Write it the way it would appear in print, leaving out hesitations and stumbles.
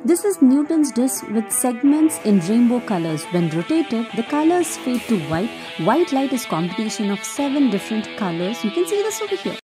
This is Newton's disk with segments in rainbow colors. When rotated, the colors fade to white. White light is combination of 7 different colors. You can see this over here.